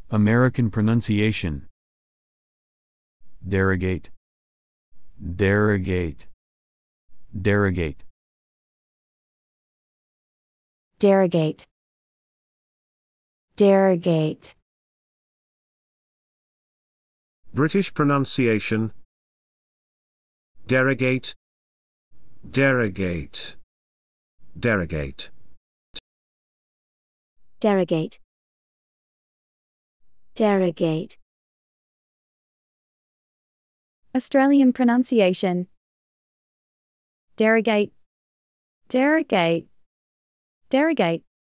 American pronunciation. Derogate. Derogate. Derogate. Derogate. Derogate. British pronunciation. Derogate. Derogate. Derogate. Derogate. Derogate. Australian pronunciation. Derogate. Derogate. Derogate.